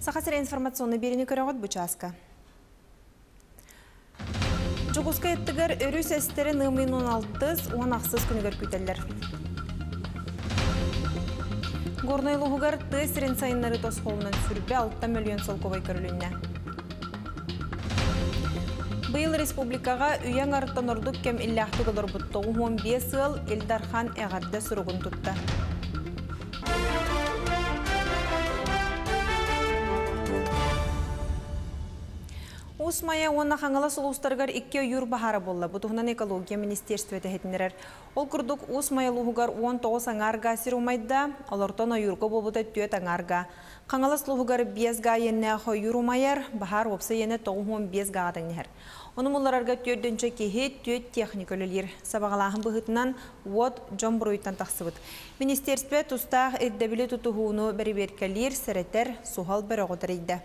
Сахасыра информационный берени көрөгөт бучаска. Жугуска еттігер өріс әстері нымын 16 оған ақсыз күнігер күйтелер. Горнойлығығар тесірін сайынлары тосқолынан сүрбе 6 миллион солковай көрілінне. Быйыл республикаға үйен арыттан ордық кем илләхті қылыр бұттығы 15 ыл Элдархан әғарды сұрығын тұтты. Усмая онна хаңала сұлуыстарғар 2 юр бахара болла. Бұтығынан экология министерстветі хетінерер. Ол күрдік Усмая луғығар 19 аңарға сир умайда, олартон ойырғы болбыда 4 аңарға. Хаңала сұлуғығар 5 ға енне қой юр умайар, бахар опсы ене 15 ға адың Оның оларарға 4-дінші кеге 4 техникөлілер. Сабағалағын бұғытынан от жон бұруйттан тақсыбыд. Министерстве тұстақ әддәбілі тұтығуыны бәріберкелер, сәреттер, суғал бір оғытыр еді.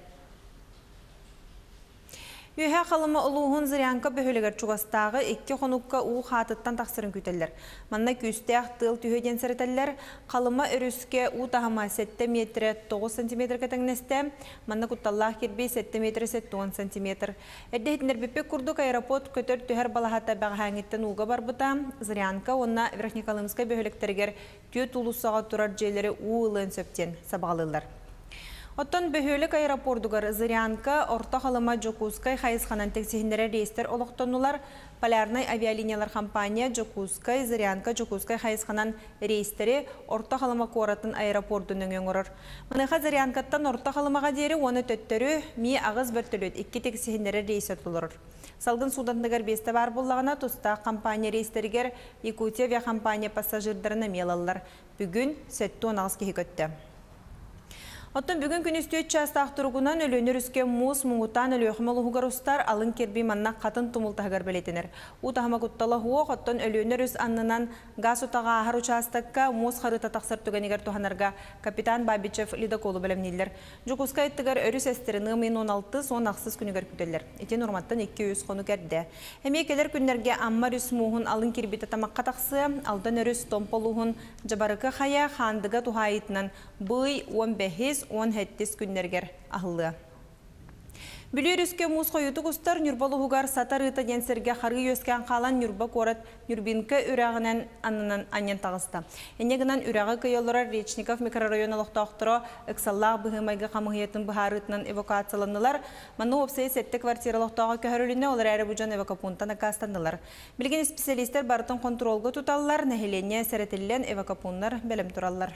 Үйе қалымы ұлуғын зырянка бөхілігер чуғастағы 2 қонуққа ұғы қатыттан тақсырын күтелер. Манна күстәқ тыл түйеден сәрітелер, қалымы үріске ұғы тағыма 7 метрі 9 см кәтіңнесті, манна құтталлақ кербей 7 метрі 10 см. Әддейтінер бепек күрдік аэропорт көтір түйер балағата бәғәңеттен ұға бар бұта, зырянка онна Верхнекалымска бөхіліктергер түйе тулысаға тұрар жейлері ұғылын сөптен сабағалылар. Оттон бөхөлік аэропордугар Зырянка, орта қалыма Жокускай хайысқанан тексехіндері рейстер олықтонулар, полярнай авиалиниялар компания Жокускай, Зырянка, Жокускай хайысқанан рейстері орта қалыма қоратын аэропордының өңірір. Мұныға Зырянкаттан орта қалымаға дері оны төттері ми ағыз бір төлөт 2 тексехіндері рейс өтілірір. Салғын судандығар бесті бар болағына тұста компания рейстерігер Якутия авиакомпания пассажирдарына мелалылар. Бүгін сөтті 10 ағыз кеге көтті. Оттан бүгін күністөт частақ тұрғынан өлөнер үске мұз мұңғытан өлөқімі ұғығар алын кербей манна қатын тұмылтағығар бәлетінер. Утағыма құтталы хуақ, оттан өлөнер үс аннынан газ ұтаға ағар участыққа мұз қарыта тақсыр түгенегер тұханарға капитан Бабичев лидоколы бәлемнелер. Жукуска еттігер өріс әстеріні 16 сон ақсыз күнігер күтелер. Етен ұрматтан 200 қону кәрді. Әмекелер күнлерге аммар үс мұғын алын кербей татамаққа тақсы, алдан өріс томполуғын жабарықы қая қандыға тұхайытынан бұй 15-17 күннергер ағылы. Бүлер үске мұз қойыты құстар нүрбалы ғуғар сатар ұйта денсерге қары өскен қалан нүрба қорат нүрбинкі үрағынан анынан анен тағысты. Энегінен үрағы көйелірар Речников микрорайон алықтақтыры ұқсаллақ бұғымайғы қамығетін бұхарытынан эвакуацияланылар. Маны опсай сәтті квартиралықтағы көхіріліне олар әрі бұжан эвакапунтан ақастандылар. Білген специалистер бартын контролғы тұталылар, нәхелене сәрәтілен эвакапунлар бәлім тұралылар.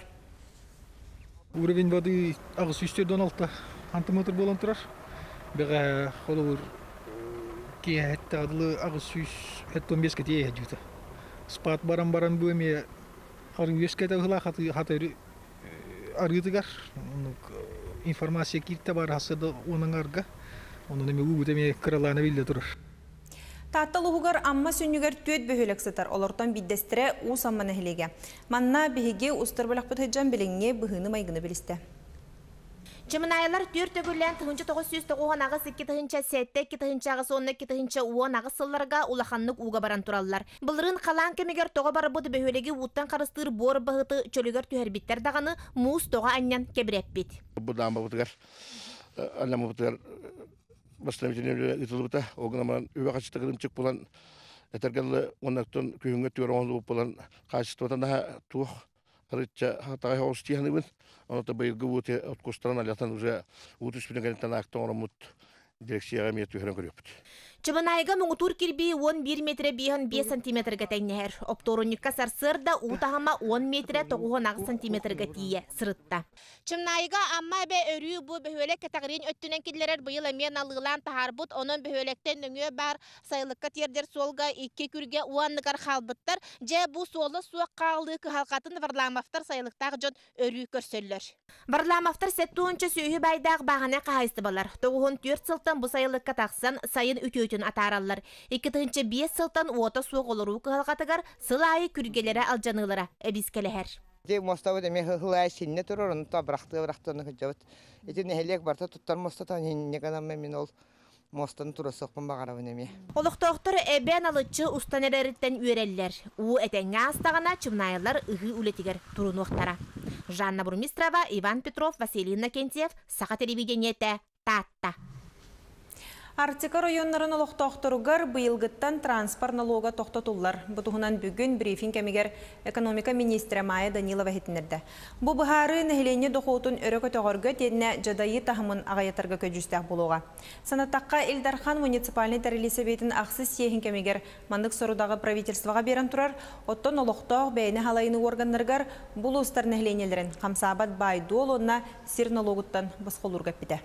Уровень воды ағыз 16 сантиметр болан тұрар. Бәға қолығыр кей әтті адылы ағыз 15 кәте әжіті. Спат баран бөме ары өскәті ғыла қатыры арғытығар. Информация кетті бар асырды оның арға. Оның әме ұғытеме қыраланы білді тұрар. Таттал ұғығар амма сүнігер төт бөхілік сытар, олортан биддестірі ұс амманы хілеге. Манна бігеге ұстыр білік бұтыджан біліңе бұғыны майғыны білісті. Чымынайлар түр төгірлен тұхынчы 909 ағыз 2 тұхынча 7, 2 тұхынча ағыз 10, 2 тұхынча 10 ағыз сылларға улаханлық уға баран тұралылар. Бұлырын қалан кемегер тоға бары бұды бөхілеге ұттан қарыстыр бор бағыты чөлігер түйербиттер дағаны мұз тоға аннан кебіреп бет. Бастамитинеле итылбыта, огнаман үбәкачты кырымчык булан этергелле оннактан күйүнгө төрөңлү булан качтыдан да тух рыча хатага хостияныбын. Ота быйылгы буте откустаран алятан уже утуш бинегентен акторомут дирекцияга метр көрөпт. Чыбанайга мұңытур кирби 11 метр 5 сантиметрге тәйнәр. Опторонникка сарсырда утахама 10 метр 9 сантиметрге тие сырытта. Чымнайга амма бе өрүү бу бөхөлек катагырын өттүнен киллерер быйыл мен алыгылан тахарбут онун бөхөлектен өңө бар сайлыкка тердер солга 2 күрге уанныгар халбыттар же бу солы суак калды халкатын варламафтар сайлыктагы жон өрүү көрсөллөр. Варламафтар сеттуунча сүйү байдаг багана кайсты балар. 94 сылтан бу сайлыкка таксан сайын үтөтүн атараллар. 2-5 сылтан ота суак олору калгатыгар сылайы күргелери алжанылара эбискелехер. Де мостау деме хылай синне турурун та брахтаны хыжабыт. Этин хелек барта туттар мостатан неганам мен ол мостан турасыкпын багарабын эме. Олуктоктор эбен алычы устанерерден үйреллер. У этеңге астагана чымнайлар ыгы үлетигер турунуктара. Жанна Бурмистрова, Иван Петров, Василий Накентьев, Саха телевидениете, Татта. Артика районнарын олықтоқтырығар бұйылғыттан транспорт налога тоқтатулар. Бұтығынан бүгін брифинг кәмегер экономика министрі Майя Данилова хетінерді. Бұ бұхары нәхілене доқуытын өрі көтіғырғы тедіне жадайы тахымын ағаятарға көджістәк болуға. Санаттаққа Элдархан муниципалный тәрелесі бетін ақсыз сейхін кәмегер мандық сорудағы правительствоға берін тұрар, оттон олықтоқ бәйіні халайыны органларғар бұл ұстар нәхіленелерін қамсабат байды олуына сир налогыттан бұсқолыр көппіді.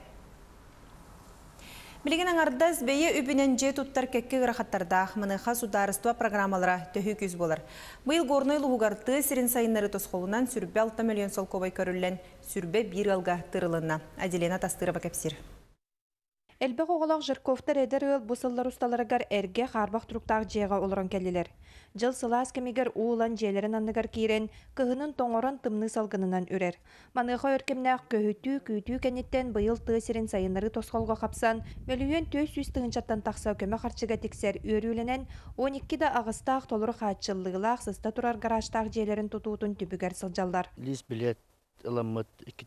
Білген аңардаз бәйе үбінен же тұттар кәкке ғырақаттардақ мұныға сударыства программалара төхі күз болар. Бұйыл ғорной лұғығарты сирин сайынлары тосқолынан сүрбе 6 миллион сол көбай көрілен сүрбе 1 алға тырылына. Аделена Тастырова кәпсір. Элбек оғылақ жырковтар әдір өл бұсыллар ұсталарығар әрге қарбақ тұрықтақ жеға олырын кәлілер. Жыл сылас кемегер уылан желерін анныгар кейрен, кығының тоңырын тымны салғынынан үрер. Маныға өркемнәқ көйті кәнеттен бұйыл тысырын сайынлары тосқолға қапсан, мөліен 400 тығынчаттан тақса көмі қарчыға тексер өріленен, 12-да ағыстақ толыры қатшылығылақ сыста тұрар гаражтақ желерін тұтуытын түбігер сылжалдар. Лис билет ыламыт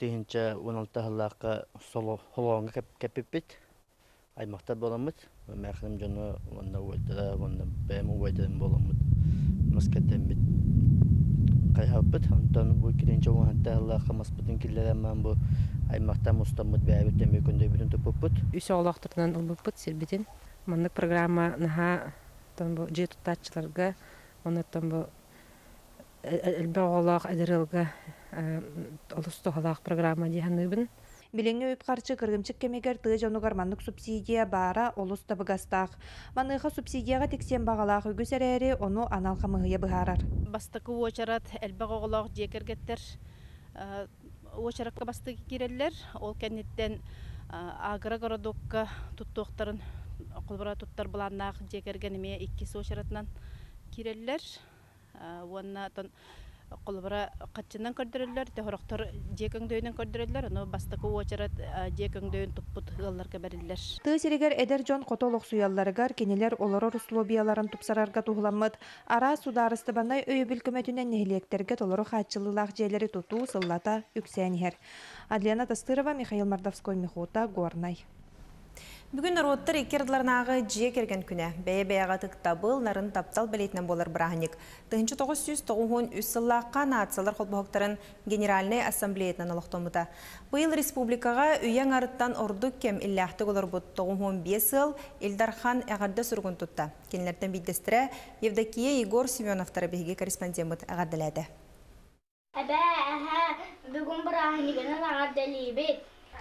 2-16 солоңға кәпіппет. Аймақтар боламыд, мәқінім жоны онда ойдыра, онда бәймі ойдырын боламыд. Маскаттамыд қайхаппыд, онтан бұл керенче оңғанта Аллахқа маспытын келдерәмін бұл аймақтар мұстамыд бәйбіттен мөкінді бірін түпіппіт. Үсі оғылақтырдан ұлбыппыт сербетін. Мандық программа наға же тұттатчыларға, онаттан бұл әлбә оғылақ әдірілгі олысты оғылақ программа дейханыбын. Билеңе өп қарчы кыргымчык кемегер тығы жонугар маннык субсидия бара олус табыгастақ. Маныға субсидияға тексен бағалақ үгіз әрәрі оны аналға мұғыя бұғарар. Бастықы очарат әлбәқ оғылақ жекергеттер очараққа бастығы керелер. Ол кәнеттен агыра городокқа тұттуқтарын қолбыра тұттар бұланнақ жекергенеме 2 очаратынан керелер. Онна қолбыра қатчынан көрдірілер, тәхіріқтар жекіңдөйінен көрдірілер, оны бастықы очарат жекіңдөйін тұппыт ғылларға бәрілер. Тығысерегер әдер жон қотолық суялларығар кенелер олары руслобияларын тұпсарарға тұғыламыд. Ара сударысты банай өйі бүлкіметінен нехілектерге толыры қатчылылақ жерлері тұту сыллата үксәнігер. Адлена Тастырова, Михаил Мардовской, Михота, Горнай. Бүгін роттар екерділарнағы жие керген күні. Бәйе-бәйеға тұқтабыл, нарын таптал бәлейтінен болар бірағынек. 1993 сыллаққа наатсалар қолбақықтарын Генеральный ассамблеетінен олықтомыда. Бұйыл республикаға үйен арыттан ордық кем илләхті олар бұд 95 сыл Элдархан әғарды сүргін тұтта. Кенілерден бейдестірі Евдокия Егор Семеновтары бейге корреспондент әғадылады. Бүгін бірағынегінің ағадылы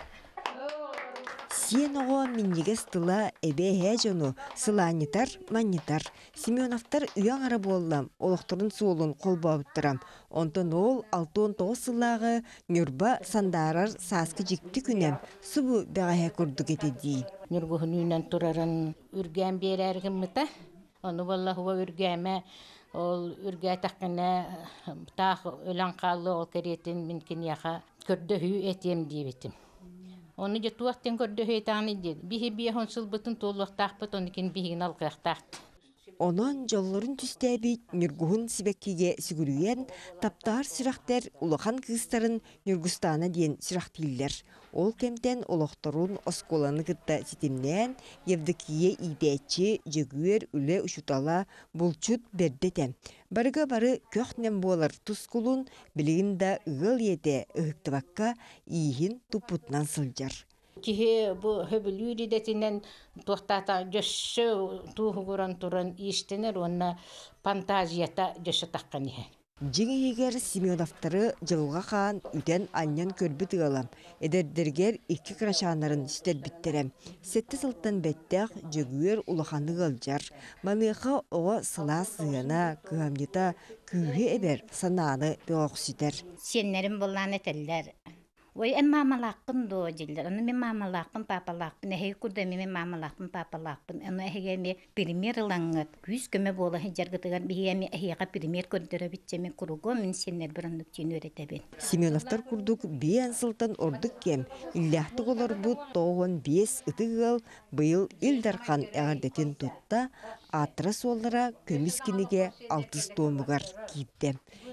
Сиен оға миннеге стыла әбе әжону сыланитар, манитар. Семеновтар үйен ара боллам, олықтырын суолын қолбауыттырам. Онтан ол 6-9 сылағы нүрба сандарар саскы жекті күнем. Субу бәғая күрдік етеді. Нүргіхін үйнен тұрарын үрген бері әргім мұта. Оны болла хуа үргеме, ол үрге таққына тақ өлен қалды ол керетін мінкен яға көрді хүй етем дейбетім. Оны же туақтен көрді өйтағаны деді. Бихи хонсыл бұтын толуақтақ бұт, оны кен бихин алқықтақ. Онын жолларын түстәбет нүргуын сібеккеге сүгірүйен таптар сүрақтер улахан кыстарын нүргустана дейін сүрақтилер. Ол кемтен олықтырын осколаны кытта сетімнен Евдокия идәтчі жөгуер үлі ұшутала бұлчут бердетен. Барыға бары көқтнен болар тұскулын білігін да ұғыл ете ұғықтыбаққа ийхін тұппутнан сылжар. Кихе бу хөбүлүри детинен тохтата жөшсө туһугуран туран иштенер онна фантазията жөшө таккан ihe. Жеңегер Семеновтары жылға қан үтен аннан көрбі тығалам. Эдердергер 2 крашанарын үстер біттерем. Сетті сылттан бәттәқ жөгуер улаханы ғалжар. Маныға оға сыла сығана, күйамнета күйе әбер сананы беғақ сүтер. Сенлерім болан етелер. Ой, мамалақпын до жилдер. Оны мен мамалақпын, папалақпын. Әхей күрдеме мен мамалақпын, папалақпын. Оны әхейге премьер лаңғат. Күз көмі болы жарғытыған бейеме әхейға премьер көрдірі бітчеме құруғы мен сенер бір ұндық түйін өретебен. Семеновтар күрдік бейен сылтан ордық кем. Илләхті қолар бұд 95 ұтығыл бұйыл Элдархан әғардетін тұтта атыра соллара көміскінеге 6 томығар кейіпті.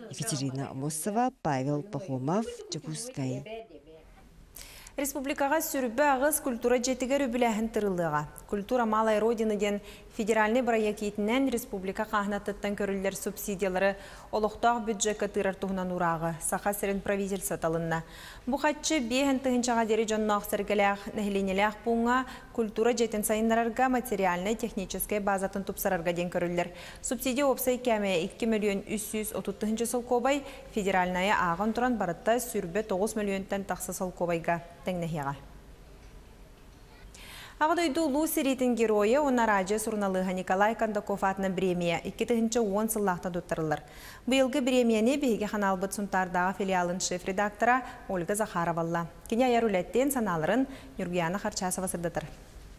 Екатерина Амосова, Павел Пахомов, Чекускай. Республикаға сүрбі ағыз культура жетігер үбіләхін тырылыға. Культура малай родины ден федеральный проектінен республика қағынаттыттан көрілдер субсидиялары олықтақ бюджетка тырар туғынан урағы, сақа сірін правительса талынна. Бұқатчы бейін тұғыншаға дері жоннақ сәргіләқ, нәхіленеләқ бұңа культура жетін сайынларарға материальный технический базатын тұпсарарға ден көрілдер. Субсидия опсай кәме 2 миллион 330 сыл кобай, федеральная ағын тұран барытта сүрбі 9 миллионтан тақсы сыл кобайға тәңнәхеға. Ағыдойду Луси рейтін героя онараджы сұрналыға Николай Кондаков атына премия 2-10 сыллақта доттарылыр. Бұйылғы премияны бейге қаналбыт сұнтардағы филиалын шеф-редактора Ольга Захаровалла. Кене аярулеттен саналарын Нюргияна Харчасова сырдатыр.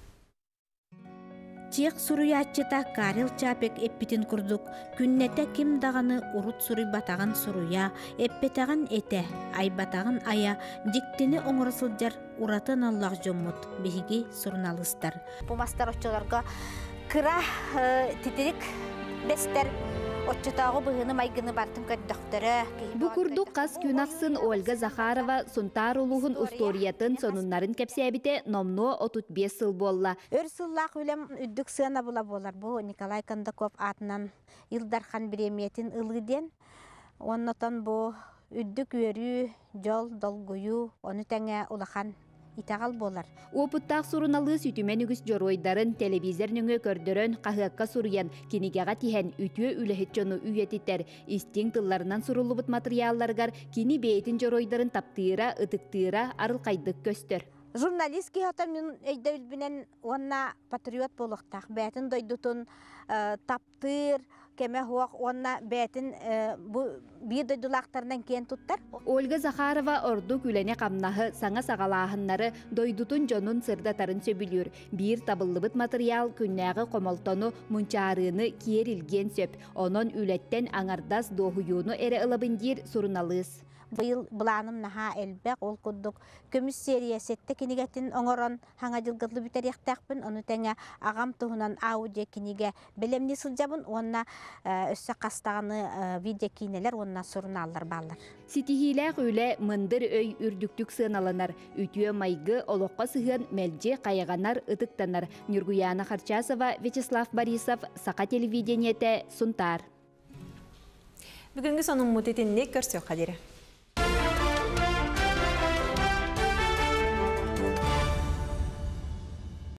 Тек суруячыта Карел Чапек эппитин курдук. Күннете ким дағаны урут суруй батаған суруя, эппетағын эте, ай батағын ая, диктини оңырысылдар уратын аллах жоммут, бейги сурналыстар. Бу мастар оччоларга кыра титирик бестер отчытағы бұғыны майгыны бартын көттіқтірі. Бұ күрді қас күнақсын Ольга Захарова сұнтар ұлығын усториятын сонунларын кәпсәбіте номно 35 сыл болла. Өр сыллақ өлем үддік сына бұла болар. Бұ Николай Кондаков атынан Илдархан премиятин ылғыден. Оннотан бұ үддік өрі, жол, долгую, оны тәңе ұлақан итағал болар. Опыттақ сұрыналы сүтімен үгіс жоройдарын телевизорныңы көрдірін қағыққа сұрыян кенегеға тиген үтіе үліхет жону үйетітер. Истин тылларынан сұрылыбыт материалларғар кені бейтін жоройдарын таптыыра, ытықтыыра арылқайдық көстер. Журналист кейхатар мен өйді үлбінен онна патриот болықтақ. Бәтін дойдутын таптыр, кеме хуақ онна бәтін бір дойдулақтарынан кен тұттар. Ольга Захарова орду күләне қамнағы саңа сағалағынлары дойдутун жонун сырдатарын сөбілер. Бір табылыбыт материал күннәғы қомалтону мұнчарыны киерілген сөп. Онын үләттен аңардас доғуюну әрі ылабындер сұрыналыз. Быйыл бұланым наха әлбәк ол күддік көміс сериясетті кенегетін оңырын хаңа жылғырлы бітер яқтақпын, оны тәңе ағам тұғынан аудио кенеге білемні сылжабын, онына өссі қастағаны видео кейнелер, онына сұрын алыр балыр. Ситихиләқ өлі мындыр өй үрдіктік сыналанар, үтіе майғы олыққа сығын мәлже қайығанар ұтықтанар. Нюргияна Харчасова, Вячеслав Борисов, Сақа телевидениеті, Сунтар. Бүгінгі соның мұтетінне көрсек қадері.